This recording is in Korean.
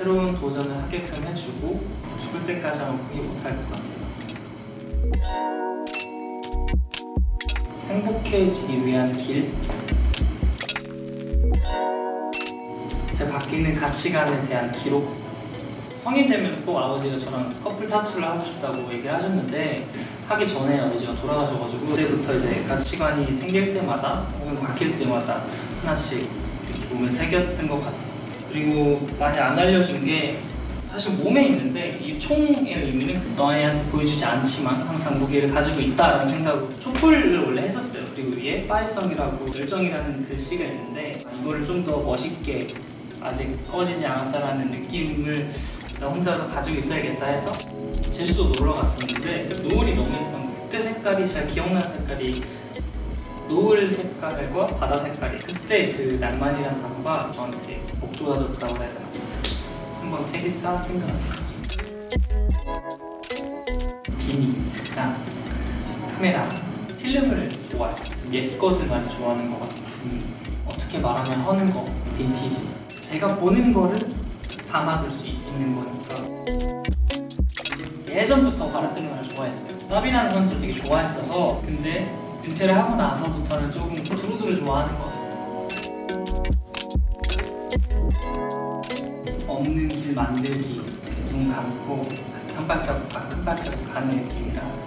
새로운 도전을 하게끔 해주고 죽을 때까지 아마 포기 못할 것 같아요. 행복해지기 위한 길, 제 바뀌는 가치관에 대한 기록. 성인 되면 꼭 아버지가 저랑 커플 타투를 하고 싶다고 얘기를 하셨는데 하기 전에 아버지가 돌아가셔가지고 그때부터 이제 가치관이 생길 때마다 혹은 바뀔 때마다 하나씩 이렇게 몸에 새겼던 것 같아요. 그리고 많이 안 알려준 게 사실 몸에 있는데 이 총의 의미는 너희한테 보여주지 않지만 항상 무게를 가지고 있다라는 생각으로 촛불을 원래 했었어요. 그리고 위에 빠이성이라고 열정이라는 글씨가 있는데 이거를 좀 더 멋있게 아직 꺼지지 않았다라는 느낌을 나 혼자서 가지고 있어야겠다 해서 제주도 놀러 갔었는데 노을이 너무 예쁜 거예요. 그때 색깔이 제가 기억나는 색깔이 노을 색깔과 바다 색깔이 그때 그 낭만이라는 단어가 저한테 목 돋아줬다고 해야 되나 한번 새길까 생각했어요. 비니나 카메라, 필름을 좋아해요. 옛 것을 많이 좋아하는 것 같은 어떻게 말하면 허는 거, 빈티지 제가 보는 거를 담아둘 수 있는 거니까 예전부터 바르셀로나를 좋아했어요. 사비라는 선수를 되게 좋아했어서 근데 은퇴를 하고 나서부터는 조금 두루두루 좋아하는 것 같아요. 없는 길 만들기, 눈 감고 한 발자국 한 발자국 가는 느낌이라